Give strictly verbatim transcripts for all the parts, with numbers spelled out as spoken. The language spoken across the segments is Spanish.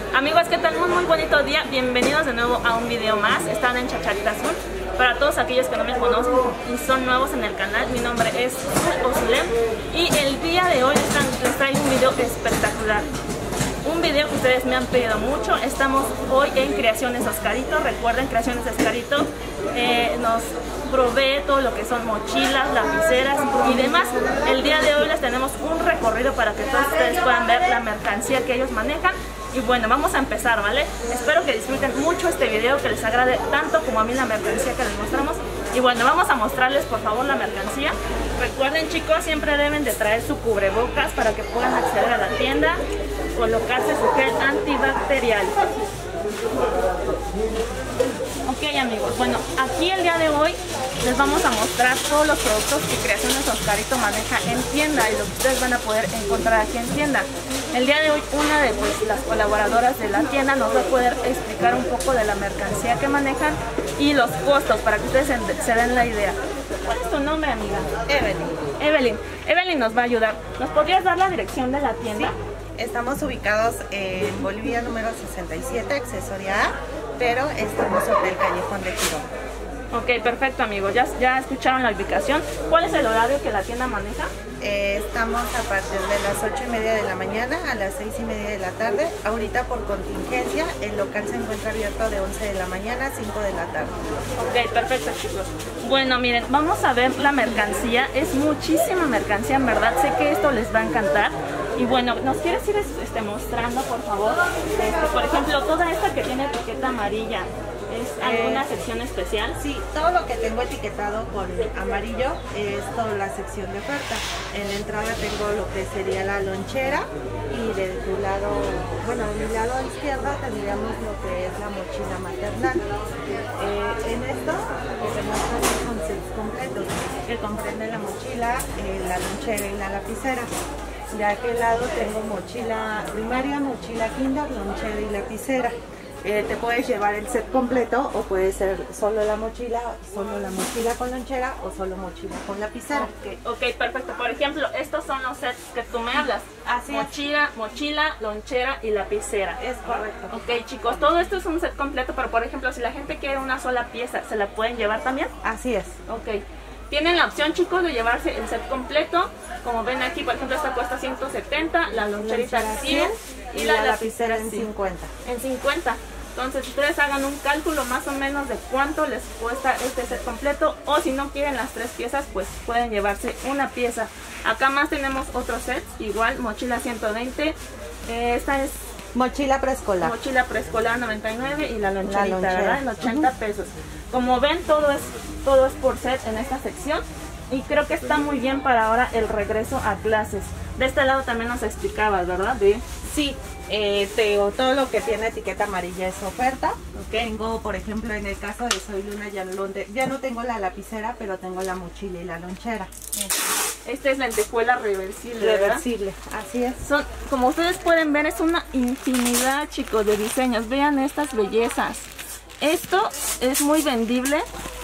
Amigos, ¿qué tal? Muy muy bonito día, bienvenidos de nuevo a un video más. Están en Chacharita Azul. Para todos aquellos que no me conocen y son nuevos en el canal, mi nombre es Ozulem y el día de hoy les traigo un video espectacular. Un video que ustedes me han pedido mucho. Estamos hoy en Creaciones Oscarito. Recuerden, Creaciones Oscarito eh, nos provee todo lo que son mochilas, lapiceras y demás. El día de hoy les tenemos un recorrido para que todos ustedes puedan ver la mercancía que ellos manejan. Y bueno, vamos a empezar, ¿vale? Espero que disfruten mucho este video, que les agrade tanto como a mí la mercancía que les mostramos. Y bueno, vamos a mostrarles por favor la mercancía. Recuerden, chicos, siempre deben de traer su cubrebocas para que puedan acceder a la tienda, colocarse su gel antibacterial. Ok, amigos, bueno, aquí el día de hoy les vamos a mostrar todos los productos que Creaciones Oscarito maneja en tienda y lo que ustedes van a poder encontrar aquí en tienda. El día de hoy una de pues, las colaboradoras de la tienda nos va a poder explicar un poco de la mercancía que manejan y los costos para que ustedes se, se den la idea. ¿Cuál es tu nombre, amiga? Evelyn. Evelyn. Evelyn nos va a ayudar. ¿Nos podrías dar la dirección de la tienda? Sí. Estamos ubicados en Bolivia número sesenta y siete, accesoria A, pero estamos sobre el callejón de Quirón. Ok, perfecto, amigos. Ya, ya escucharon la ubicación. ¿Cuál es el horario que la tienda maneja? Eh, estamos a partir de las ocho y media de la mañana a las seis y media de la tarde. Ahorita por contingencia el local se encuentra abierto de once de la mañana a cinco de la tarde. Ok, perfecto, chicos. Bueno, miren, vamos a ver la mercancía. Es muchísima mercancía, en verdad. Sé que esto les va a encantar. Y bueno, ¿nos quieres ir este, mostrando, por favor? Este, por ejemplo, toda esta que tiene etiqueta amarilla. ¿Es alguna eh, sección especial? Sí, todo lo que tengo etiquetado con amarillo es toda la sección de oferta. En la entrada tengo lo que sería la lonchera y de tu lado, bueno, de mi lado izquierdo tendríamos lo que es la mochila maternal. Eh, en esto lo que muestran son sets completos, que comprende la mochila, eh, la lonchera y la lapicera. De aquel lado tengo mochila primaria, mochila kinder, lonchera y lapicera. Eh, te puedes llevar el set completo o puede ser solo la mochila, solo la mochila con lonchera o solo mochila con lapicera. Okay, ok, perfecto. Por ejemplo, estos son los sets que tú me hablas. Así mochila, es. Mochila, lonchera y lapicera. Es correcto. Ok, chicos, todo esto es un set completo, pero por ejemplo, si la gente quiere una sola pieza, ¿se la pueden llevar también? Así es. Ok. Tienen la opción, chicos, de llevarse el set completo. Como ven aquí, por ejemplo, esta cuesta ciento setenta, la loncherita cien y, y la, la lapicera en cincuenta. En cincuenta. Entonces ustedes hagan un cálculo más o menos de cuánto les cuesta este set completo, o si no quieren las tres piezas, pues pueden llevarse una pieza. Acá más tenemos otros sets, igual mochila ciento veinte, eh, esta es mochila preescolar. Mochila preescolar noventa y nueve y la loncherita, la lonchera, ¿verdad? En ochenta pesos. Como ven, todo es, todo es por set en esta sección y creo que está muy bien para ahora el regreso a clases. De este lado también nos explicabas, ¿verdad? ¿Sí? Sí. Eh, te, todo lo que tiene etiqueta amarilla es oferta. Okay. Tengo, por ejemplo, en el caso de Soy Luna, ya no, ya no tengo la lapicera, pero tengo la mochila y la lonchera. Esta es lentejuela reversible, Reversible, ¿verdad? Así es. Son, como ustedes pueden ver, es una infinidad, chicos, de diseños. Vean estas bellezas. Esto es muy vendible,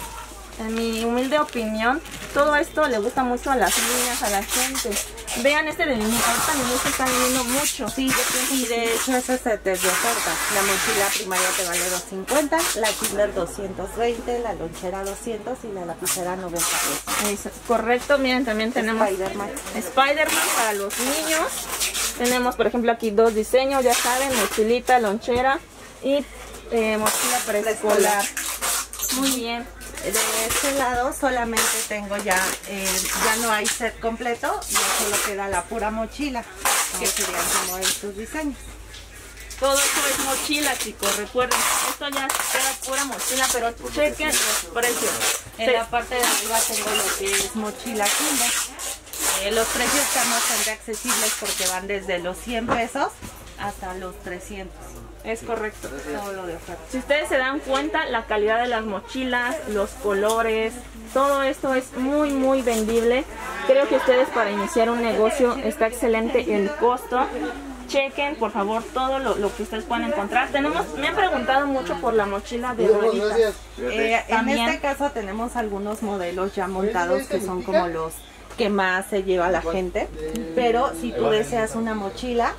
en mi humilde opinión. Todo esto le gusta mucho a las niñas, a la gente. Vean este de niños, ahorita niños se están viendo mucho. Sí, y de hecho ese set es de oferta. La mochila primaria te vale doscientos cincuenta, la kinder doscientos veinte, la lonchera doscientos y la lapicera noventa pesos. Correcto, miren, también tenemos Spider-Man. Spider-Man para los niños. Tenemos, por ejemplo, aquí dos diseños, ya saben, mochilita, lonchera y eh, mochila preescolar. Muy bien. De este lado solamente tengo ya, eh, ya no hay set completo, ya solo queda la pura mochila, que serían como estos diseños. Todo esto es mochila, chicos, recuerden, esto ya queda pura mochila, pero chequen los precios. En sí. La parte de arriba tengo lo que es mochila kinder. Eh, los precios están bastante accesibles porque van desde los cien pesos hasta los trescientos. Es correcto. Todo lo de oferta. Si ustedes se dan cuenta, la calidad de las mochilas, los colores, todo esto es muy muy vendible. Creo que ustedes para iniciar un negocio está excelente el costo. Chequen por favor todo lo, lo que ustedes pueden encontrar. Tenemos, me han preguntado mucho por la mochila de rueditas. Eh, en este caso tenemos algunos modelos ya montados que son como los que más se lleva la gente, pero si tú deseas una mochila,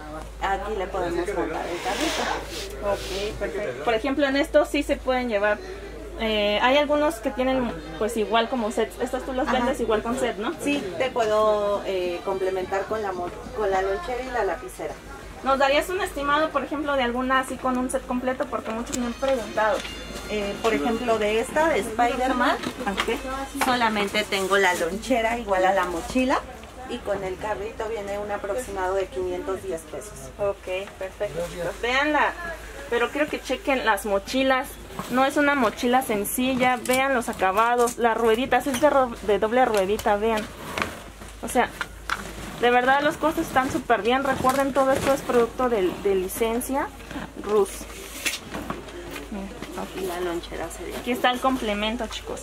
aquí le podemos montar el carrito. Ok, perfecto. Por ejemplo, en estos sí se pueden llevar. Eh, hay algunos que tienen pues igual como sets. Estos tú los Ajá. vendes igual con set, ¿no? Sí, te puedo eh, complementar con la, mo- con la lonchera y la lapicera. ¿Nos darías un estimado, por ejemplo, de alguna así con un set completo? Porque muchos me han preguntado. Eh, por ejemplo, de esta, de Spider-Man, Ok. solamente tengo la lonchera igual a la mochila y con el carrito viene un aproximado de quinientos diez pesos. Ok, perfecto. Pues veanla, pero quiero que chequen las mochilas. No es una mochila sencilla, vean los acabados, las rueditas, es de, ro- de doble ruedita, vean. O sea, de verdad los costos están súper bien. Recuerden, todo esto es producto de, de licencia R U S. Y la lonchera sería. Aquí está el complemento, chicos.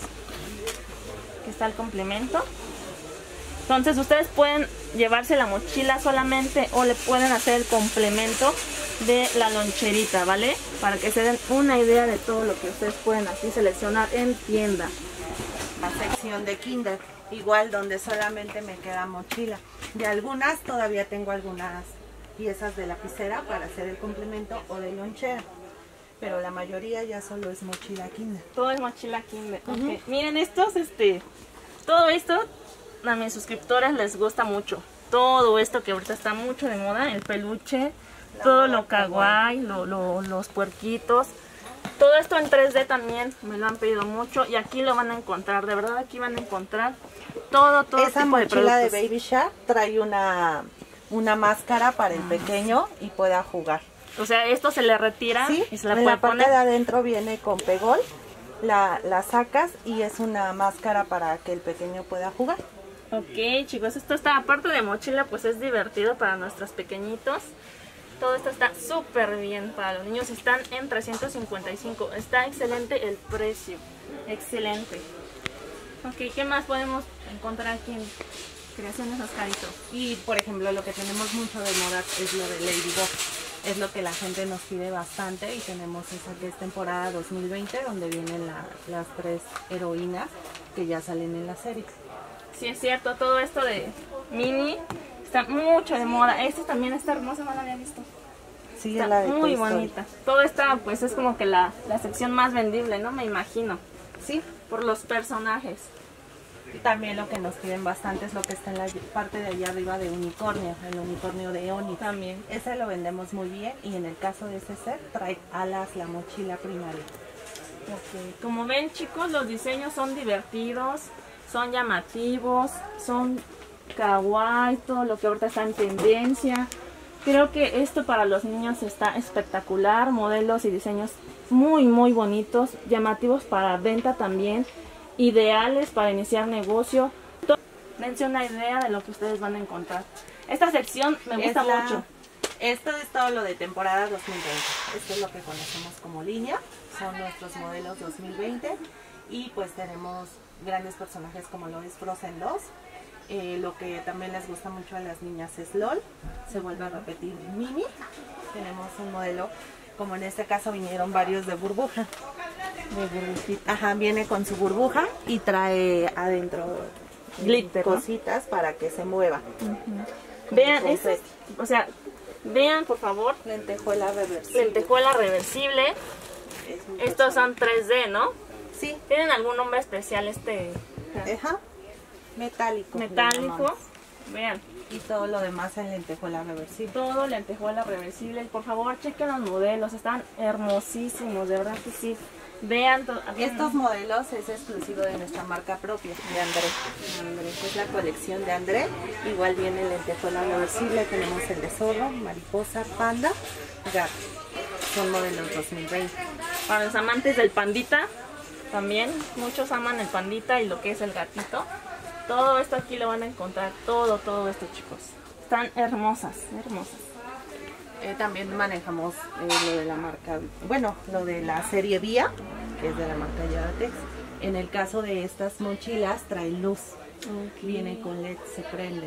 Aquí está el complemento. Entonces ustedes pueden llevarse la mochila solamente o le pueden hacer el complemento de la loncherita, ¿vale? Para que se den una idea de todo lo que ustedes pueden así seleccionar en tienda. La sección de Kinder, igual donde solamente me queda mochila. De algunas todavía tengo algunas piezas de lapicera para hacer el complemento o de lonchera. Pero la mayoría ya solo es mochila Kinder. Todo es mochila Kinder. Ujú. Ok. Miren estos, este, todo esto a mis suscriptores les gusta mucho. Todo esto que ahorita está mucho de moda, el peluche, La todo moda lo kawaii, lo, lo- los puerquitos. Todo esto en tres D también me lo han pedido mucho y aquí lo van a encontrar. De verdad aquí van a encontrar todo, todo Esa tipo de mochila de, productos. Baby Shark trae una, una máscara para el pequeño y pueda jugar. O sea, esto se le retira Sí, y se la en puede la parte poner. de adentro viene con pegol, la, la sacas y es una máscara para que el pequeño pueda jugar. Ok, chicos, esto está, aparte de mochila, pues es divertido para nuestros pequeñitos. Todo esto está súper bien para los niños. Están en trescientos cincuenta y cinco. Está excelente el precio. Excelente. Ok, ¿qué más podemos encontrar aquí en Creaciones Oscarito? Y por ejemplo lo que tenemos mucho de moda es lo de Ladybug. Es lo que la gente nos pide bastante y tenemos esa que es temporada dos mil veinte donde vienen la- las tres heroínas que ya salen en la serie. Sí, es cierto, todo esto de mini está mucho de moda. Esta también está hermosa, no la había visto. Sí, Está es la de muy Toy Story. bonita. Todo está, pues es como que la, la sección más vendible, ¿no? Me imagino. Sí, Por los personajes. y también lo que nos piden bastante es lo que está en la parte de allá arriba de unicornio, el unicornio de Oni. También. Ese lo vendemos muy bien y en el caso de ese set trae alas la mochila primaria. Ok, como ven, chicos, los diseños son divertidos, son llamativos, son kawaii, todo lo que ahorita está en tendencia. Creo que esto para los niños está espectacular, modelos y diseños muy muy bonitos, llamativos para venta también, ideales para iniciar negocio. To- Dense una idea de lo que ustedes van a encontrar. Esta sección me gusta Es la- mucho. Esto es todo lo de temporada dos mil veinte. Esto es lo que conocemos como línea. Son nuestros modelos dos mil veinte. Y pues tenemos grandes personajes como lo es Frozen dos. Eh, lo que también les gusta mucho a las niñas es LOL. Se vuelve a repetir Mini. Tenemos un modelo, como en este caso vinieron varios de burbuja. De burbujita. Ajá, viene con su burbuja y trae adentro eh, Glitter, ¿no? cositas para que se mueva. Vean, Como esto es- confeti. o sea, vean por favor, Lentejuela reversible. lentejuela reversible. Es muy Estos son tres D, ¿no? Sí, ¿Tienen algún nombre especial este ajá, metálico. le metálico? llamamos. Vean, Y todo lo demás en lentejuela reversible. todo lentejuela reversible. Por favor, chequen los modelos, están hermosísimos, de verdad que sí. Vean, to- Estos modelos es exclusivo de nuestra marca propia, de André. André, es la colección de André. Igual viene lentejuela reversible, tenemos el de zorro, mariposa, panda, gato. Son modelos dos mil veinte. para los amantes del pandita, también muchos aman el pandita y lo que es el gatito. Todo esto aquí lo van a encontrar, todo, todo esto, chicos. Están hermosas, hermosas. Eh, también manejamos eh, lo de la marca, bueno, lo de la serie Vía, que es de la marca Yadatex. En el caso de estas mochilas trae luz, viene con L E D, se prende.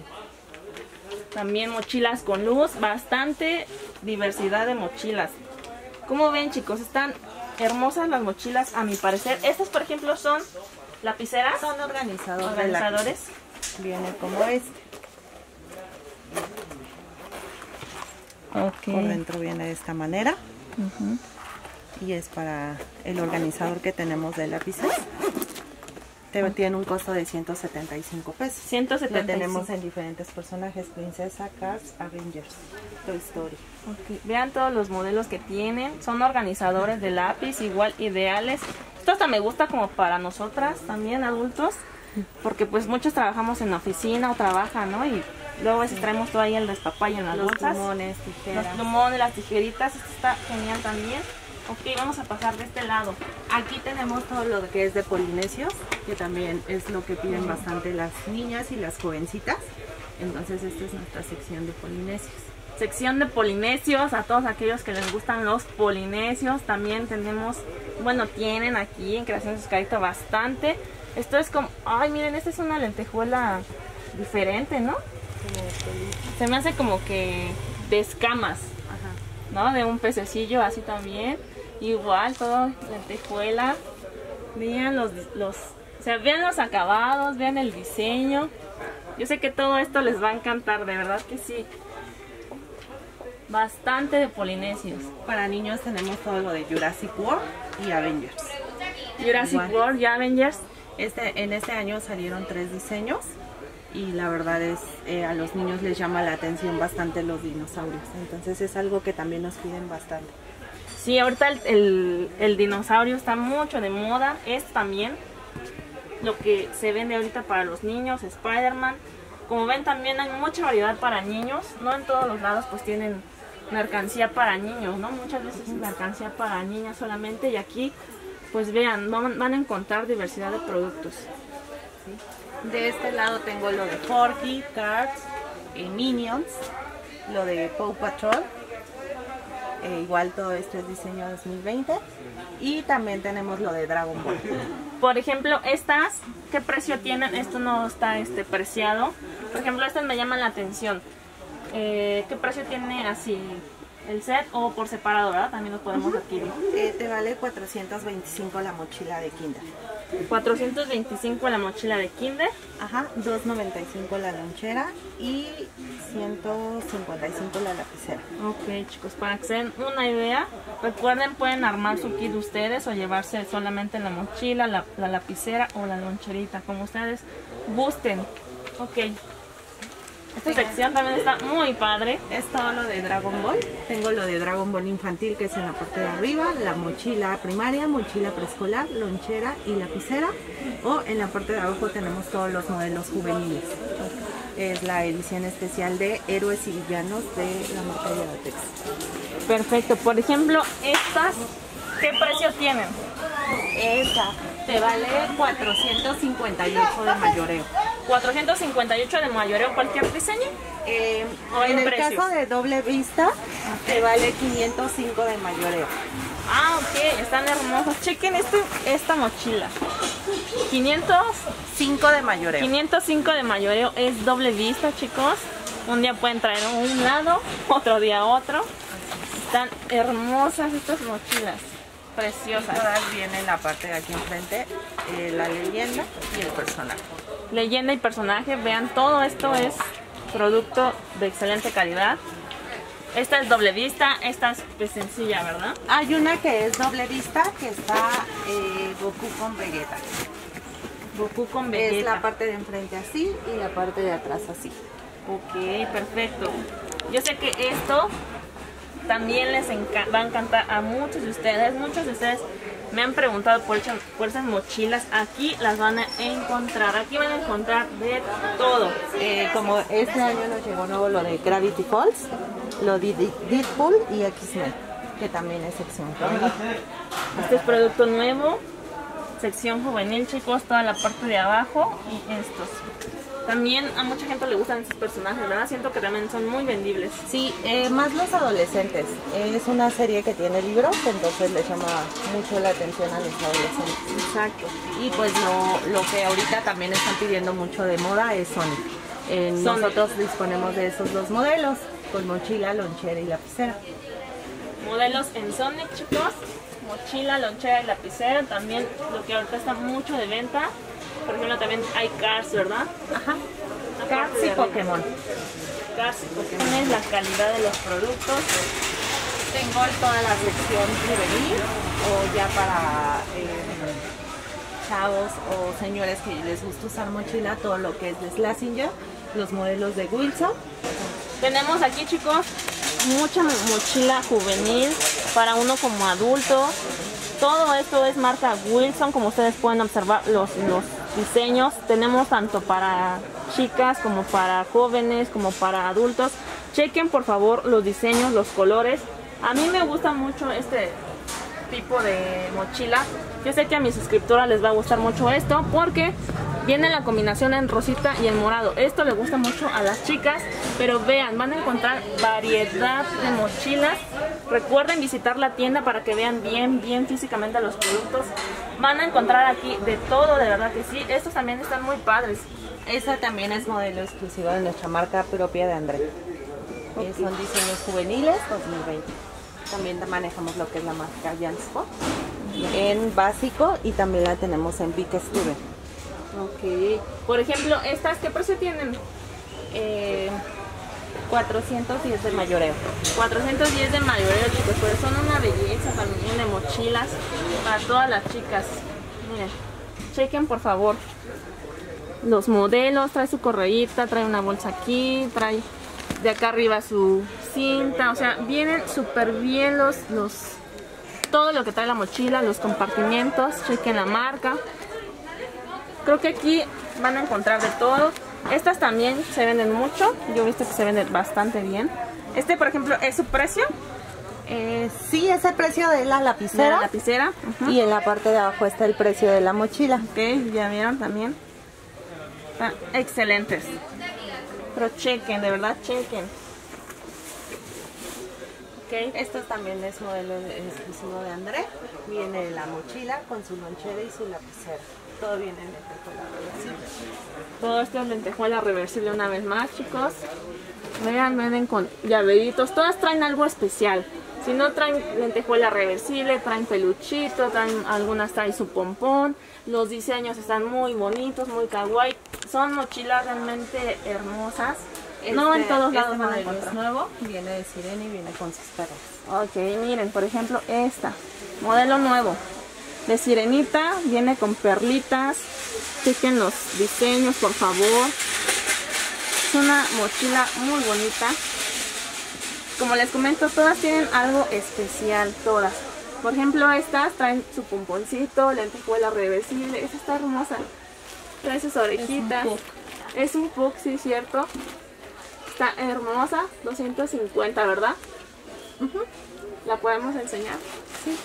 También mochilas con luz, bastante diversidad de mochilas. Como ven, chicos, están hermosas las mochilas a mi parecer. Estas, por ejemplo, son lapiceras, Son organizadores. organizadores. de lápices. Viene como este. Okay. Por dentro viene de esta manera. Uh-huh. Y es para el organizador que tenemos de lápices. Te, tiene un costo de ciento setenta y cinco pesos. ciento setenta y cinco. Lo tenemos en diferentes personajes: Princesa, Cars, Avengers, Toy Story. Okay. Vean todos los modelos que tienen. Son organizadores de lápiz, igual ideales. Esto hasta me gusta como para nosotras también, adultos. Porque pues muchos trabajamos en la oficina o trabajan, ¿no? Y luego a veces traemos todo ahí el despapalle en las Los bolsas. plumones, tijeras. Los plumones, las tijeritas. Esto está genial también. Ok, vamos a pasar de este lado. Aquí tenemos todo lo que es de polinesios, que también es lo que piden bastante las niñas y las jovencitas. Entonces esta es nuestra sección de polinesios. Sección de polinesios, a todos aquellos que les gustan los polinesios. También tenemos, bueno, tienen aquí en Creaciones Oscarito bastante. Esto es como, ay, miren, esta es una lentejuela diferente, ¿no? Se me hace como que de escamas. Ajá. ¿No? De un pececillo así también. Igual, todo lentejuela. Vean los, los, o sea, vean los acabados, vean el diseño. Yo sé que todo esto les va a encantar, de verdad que sí. Bastante de polinesios. Para niños tenemos todo lo de Jurassic World y Avengers. Jurassic Igual. World y Avengers. Este, en este año salieron tres diseños. Y la verdad es, eh, a los niños les llama la atención bastante los dinosaurios. Entonces es algo que también nos piden bastante. Sí, ahorita el, el, el dinosaurio está mucho de moda. Es también lo que se vende ahorita para los niños, Spider-Man. Como ven, también hay mucha variedad para niños. No en todos los lados pues tienen mercancía para niños, ¿no? Muchas veces es mercancía para niñas solamente. Y aquí, pues vean, van, van a encontrar diversidad de productos. ¿Sí? De este lado tengo lo de Forky, Cars, eh, Minions, lo de Paw Patrol. Eh, igual todo esto es diseño dos mil veinte. Y también tenemos lo de Dragon Ball. Por ejemplo, estas, ¿qué precio tienen? Esto no está este, preciado. Por ejemplo, estas me llaman la atención. Eh, ¿Qué precio tiene así el set o por separado, verdad? También lo podemos adquirir. Eh, te vale cuatrocientos veinticinco la mochila de Kinder. cuatrocientos veinticinco la mochila de Kinder. Ajá, dos noventa y cinco la lonchera y ciento cincuenta y cinco la lapicera. Ok, chicos, para que se den una idea, recuerden, pueden armar su kit ustedes o llevarse solamente la mochila, la, la lapicera o la loncherita, como ustedes gusten. Ok. Esta sección también está muy padre. Es todo lo de Dragon Ball. Tengo lo de Dragon Ball infantil, que es en la parte de arriba, la mochila primaria, mochila preescolar, lonchera y lapicera. O en la parte de abajo tenemos todos los modelos juveniles. Es la edición especial de héroes y villanos de la marca Yadatex. Perfecto. Por ejemplo, estas, ¿qué precio tienen? Esta te vale cuatrocientos cincuenta y ocho de mayoreo. cuatrocientos cincuenta y ocho de mayoreo, cualquier diseño. Eh, en el precios? caso de doble vista, okay, te vale quinientos cinco de mayoreo. Ah, ok, están hermosos. Chequen este, esta mochila. quinientos cinco de mayoreo. quinientos cinco de mayoreo, es doble vista, chicos. Un día pueden traer un lado, otro día otro. Están hermosas estas mochilas. Preciosas. Todas vienen en la parte de aquí enfrente, eh, la leyenda y el personaje. Leyenda y personaje, vean, todo esto es producto de excelente calidad. Esta es doble vista, esta es pues, sencilla, ¿verdad? Hay una que es doble vista, que está eh, Goku con Vegeta. Goku con Vegeta. Es la parte de enfrente así y la parte de atrás así. Ok, perfecto. Yo sé que esto también les va a encantar a muchos de ustedes. Muchos de ustedes me han preguntado por, por esas mochilas. Aquí las van a encontrar. Aquí van a encontrar de todo. Eh, como este año nos llegó nuevo lo de Gravity Falls, lo de Deadpool y X-Men, que también es sección juvenil. Este es producto nuevo, sección juvenil, chicos, toda la parte de abajo y estos. También a mucha gente le gustan estos personajes, ¿verdad? Siento que también son muy vendibles. Sí, eh, más los adolescentes. Es una serie que tiene libros, entonces les llama mucho la atención a los adolescentes. Exacto. Y pues lo, lo que ahorita también están pidiendo mucho de moda es Sonic. Eh, Sonic. Nosotros disponemos de esos dos modelos, con mochila, lonchera y lapicera. Modelos en Sonic, chicos. Mochila, lonchera y lapicera. También lo que ahorita está mucho de venta. Por ejemplo, también hay Cars, ¿verdad? Ajá. Cars y Pokémon. checar si tienes la calidad de los productos. Tengo toda la sección juvenil o ya para eh, chavos o señores que les gusta usar mochila, todo lo que es de Schlesinger, los modelos de Wilson. Tenemos aquí, chicos, mucha mochila juvenil para uno como adulto. Todo esto es marca Wilson, como ustedes pueden observar los, los diseños. Tenemos tanto para chicas como para jóvenes, como para adultos. Chequen por favor los diseños, los colores. A mí me gusta mucho este tipo de mochila. Yo sé que a mis suscriptoras les va a gustar mucho esto porque viene la combinación en rosita y en morado. Esto le gusta mucho a las chicas, pero vean, van a encontrar variedad de mochilas. Recuerden visitar la tienda para que vean bien, bien físicamente los productos. Van a encontrar aquí de todo, de verdad que sí. Estos también están muy padres. Esta también es modelo exclusivo de nuestra marca propia de André. Okay. Eh, son diseños juveniles dos mil veinte. También manejamos lo que es la marca Jansport en básico y también la tenemos en Big Student. Ok. Por ejemplo, ¿estas qué precio tienen? Eh, cuatrocientos diez de mayoreo. cuatrocientos diez de mayoreo, chicos, pero son una belleza también de mochilas para todas las chicas. Miren, chequen por favor los modelos. Trae su correíta, trae una bolsa aquí, trae de acá arriba su cinta, o sea, vienen súper bien los, los, todo lo que trae la mochila, los compartimientos. Chequen la marca. Creo que aquí van a encontrar de todo. Estas también se venden mucho. Yo he visto que se venden bastante bien. Este, por ejemplo, ¿es su precio? Eh, sí, es el precio de la lapicera. De la lapicera. Uh-huh. Y en la parte de abajo está el precio de la mochila. Ok, ya vieron también. Están excelentes. Pero chequen, de verdad chequen. Okay. Esto también es modelo exclusivo de André. Viene la mochila con su lonchera y su lapicera. Todo viene en lentejuela reversible. Todo esto es lentejuela reversible una vez más, chicos. Vean, vienen con llaveritos. Todas traen algo especial. Si no traen lentejuela reversible, traen peluchito, traen, algunas traen su pompón. Los diseños están muy bonitos, muy kawaii. Son mochilas realmente hermosas. Este, no en todos este lados van a modelo encontrar. es nuevo, viene de sirena y viene con sus perlas. Ok, miren, por ejemplo esta, modelo nuevo. De sirenita, viene con perlitas. Chequen los diseños, por favor. Es una mochila muy bonita. Como les comento, todas tienen algo especial, todas. Por ejemplo, estas traen su pomponcito, lentejuela reversible. Esta está hermosa. Trae sus orejitas. Es un puck, sí, cierto. Está hermosa. doscientos cincuenta, ¿verdad? Uh-huh. ¿La podemos enseñar? Sí.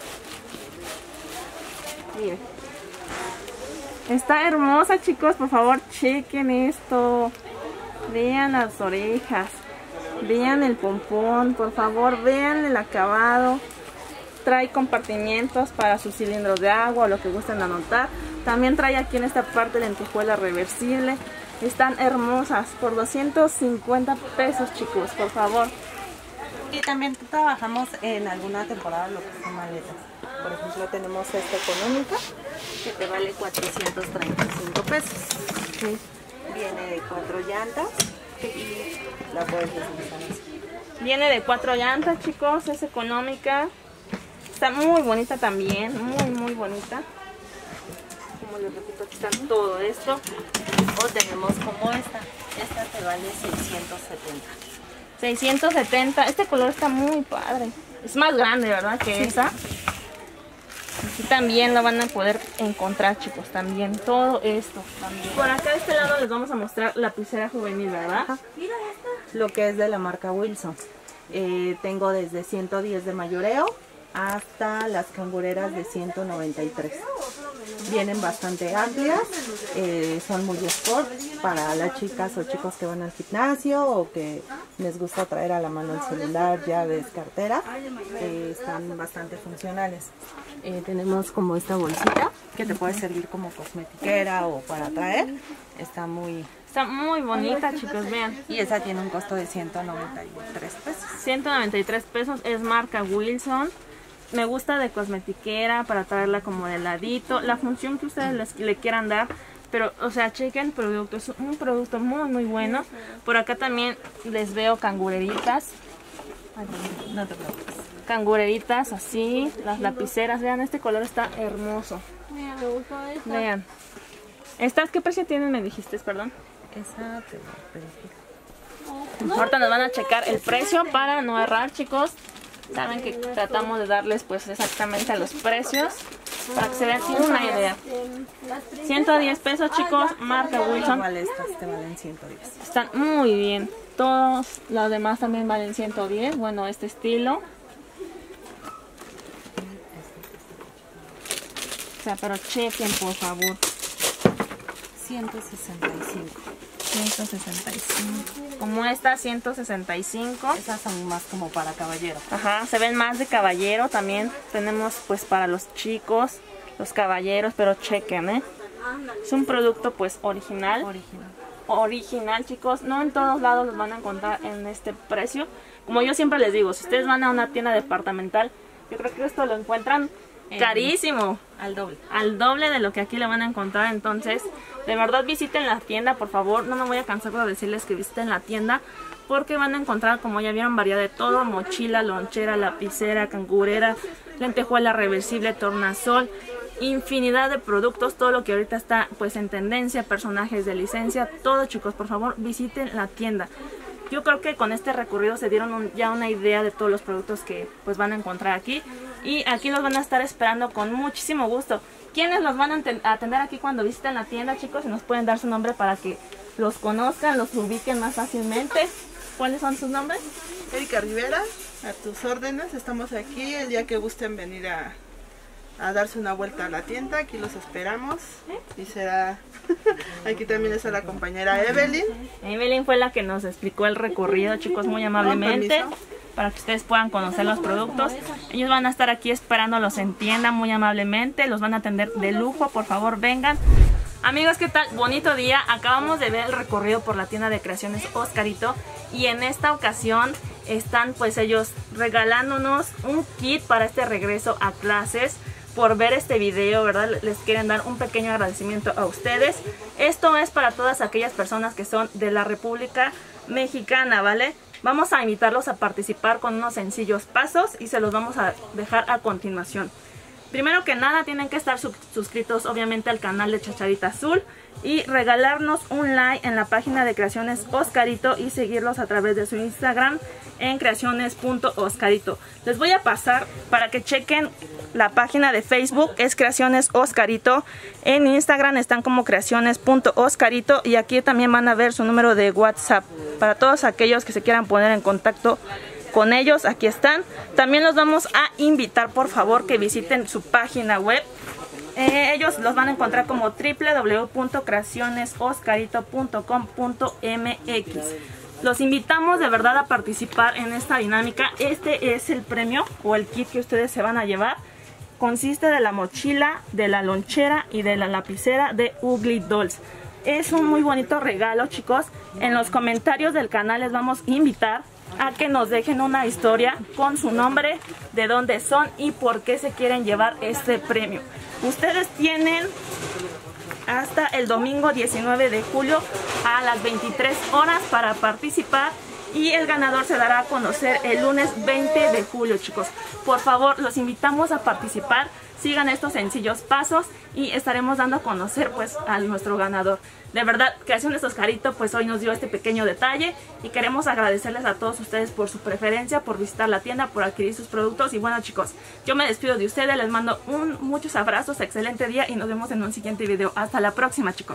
Miren. Está hermosa, chicos. Por favor, chequen esto. Vean las orejas. Vean el pompón, por favor, vean el acabado. Trae compartimientos para sus cilindros de agua o lo que gusten anotar. También trae aquí en esta parte lentejuela reversible. Están hermosas por doscientos cincuenta pesos, chicos, por favor. Y también trabajamos en alguna temporada lo que son maletas. Por ejemplo, tenemos esta económica que te vale cuatrocientos treinta y cinco pesos. Sí. Viene de cuatro llantas y la puedes deslizar así. Viene de cuatro llantas, chicos, es económica. Está muy bonita también, muy muy bonita. Como les repito, aquí está todo esto. O tenemos como esta, esta te vale seiscientos setenta. seiscientos setenta, este color está muy padre. Es más grande, ¿verdad? Que sí. Esa. Aquí también lo van a poder encontrar, chicos, también, todo esto también. Por acá de este lado les vamos a mostrar la lapicera juvenil, ¿verdad? Ajá. Mira esta. Lo que es de la marca Wilson. Eh, tengo desde ciento diez de mayoreo hasta las cangureras de ciento noventa y tres. Vienen bastante amplias, eh, son muy sport para las chicas o chicos que van al gimnasio o que les gusta traer a la mano el celular, llaves, cartera. Eh, están bastante funcionales. Eh, tenemos como esta bolsita que te puede servir como cosmetiquera o para traer. Está muy... Está muy bonita, chicos, vean. Y esa tiene un costo de ciento noventa y tres pesos. ciento noventa y tres pesos, es marca Wilson. Me gusta de cosmetiquera para traerla como de ladito. La función que ustedes les, le quieran dar. Pero, o sea, chequen el producto, es un producto muy muy bueno. Por acá también les veo cangureritas. Ay, no te preocupes. Cangureritas así, las lapiceras, vean, este color está hermoso. Mira, me gustó esta. Vean. ¿Estas qué precio tienen, me dijiste, perdón? Esa te voy a pedir. Ahorita nos van a checar el precio para no errar, chicos. Saben que tratamos de darles pues exactamente los precios para que se den una idea. ciento diez pesos, chicos, marca Wilson. Igual estas te valen ciento diez. Están muy bien. Todos los demás también valen ciento diez. Bueno, este estilo. O sea, pero chequen, por favor. ciento sesenta y cinco. ciento sesenta y cinco. Como esta, ciento sesenta y cinco. Esas son más como para caballero. Ajá, se ven más de caballero también. Tenemos pues para los chicos, los caballeros, pero chequen, ¿eh? Es un producto pues original. Original. Original, chicos. No en todos lados los van a encontrar en este precio. Como yo siempre les digo, si ustedes van a una tienda departamental, yo creo que esto lo encuentran Eh, carísimo. Al doble. Al doble de lo que aquí le van a encontrar. Entonces, de verdad visiten la tienda, por favor. No me voy a cansar de decirles que visiten la tienda, porque van a encontrar, como ya vieron, variedad de todo: mochila, lonchera, lapicera, cangurera, lentejuela reversible, tornasol, infinidad de productos, todo lo que ahorita está pues en tendencia, personajes de licencia, todo, chicos, por favor visiten la tienda. Yo creo que con este recorrido se dieron un, ya una idea de todos los productos que pues van a encontrar aquí. Y aquí los van a estar esperando con muchísimo gusto. ¿Quiénes los van a atender aquí cuando visiten la tienda, chicos? Y nos pueden dar su nombre para que los conozcan, los ubiquen más fácilmente. ¿Cuáles son sus nombres? Erika Rivera, a tus órdenes. Estamos aquí el día que gusten venir a, a darse una vuelta a la tienda. Aquí los esperamos. Y será... Aquí también está la compañera Evelyn. Evelyn fue la que nos explicó el recorrido, chicos, muy amablemente, para que ustedes puedan conocer los productos. Ellos van a estar aquí esperándolos en tienda muy amablemente. Los van a atender de lujo, por favor vengan. Amigos, ¿qué tal? Bonito día. Acabamos de ver el recorrido por la tienda de creaciones Oscarito, y en esta ocasión están pues ellos regalándonos un kit para este regreso a clases. Por ver este video, ¿verdad? Les quieren dar un pequeño agradecimiento a ustedes. Esto es para todas aquellas personas que son de la República Mexicana, ¿vale? Vamos a invitarlos a participar con unos sencillos pasos y se los vamos a dejar a continuación. Primero que nada, tienen que estar suscritos obviamente al canal de Chacharita Azul y regalarnos un like en la página de Creaciones Oscarito y seguirlos a través de su Instagram en creaciones punto oscarito. Les voy a pasar para que chequen la página de Facebook, es Creaciones Oscarito. En Instagram están como creaciones punto oscarito y aquí también van a ver su número de WhatsApp para todos aquellos que se quieran poner en contacto con ellos. Aquí están. También los vamos a invitar, por favor, que visiten su página web. Eh, ellos los van a encontrar como w w w punto creaciones oscarito punto com punto m x. Los invitamos de verdad a participar en esta dinámica. Este es el premio o el kit que ustedes se van a llevar. Consiste de la mochila, de la lonchera y de la lapicera de Ugly Dolls. Es un muy bonito regalo, chicos. En los comentarios del canal les vamos a invitar a que nos dejen una historia con su nombre, de dónde son y por qué se quieren llevar este premio. Ustedes tienen hasta el domingo diecinueve de julio a las veintitrés horas para participar, y el ganador se dará a conocer el lunes veinte de julio, chicos. Por favor, los invitamos a participar. Sigan estos sencillos pasos y estaremos dando a conocer pues a nuestro ganador. De verdad, Creaciones Oscarito pues hoy nos dio este pequeño detalle y queremos agradecerles a todos ustedes por su preferencia, por visitar la tienda, por adquirir sus productos. Y bueno, chicos, yo me despido de ustedes, les mando un, muchos abrazos, excelente día y nos vemos en un siguiente video. Hasta la próxima, chicos.